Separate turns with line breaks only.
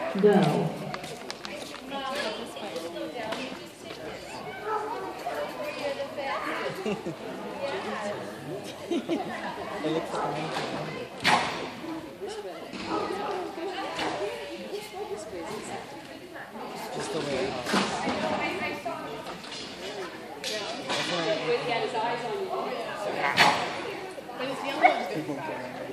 Go.
It looks like just the way it is.
He had his eyes on you. But his yellow is good.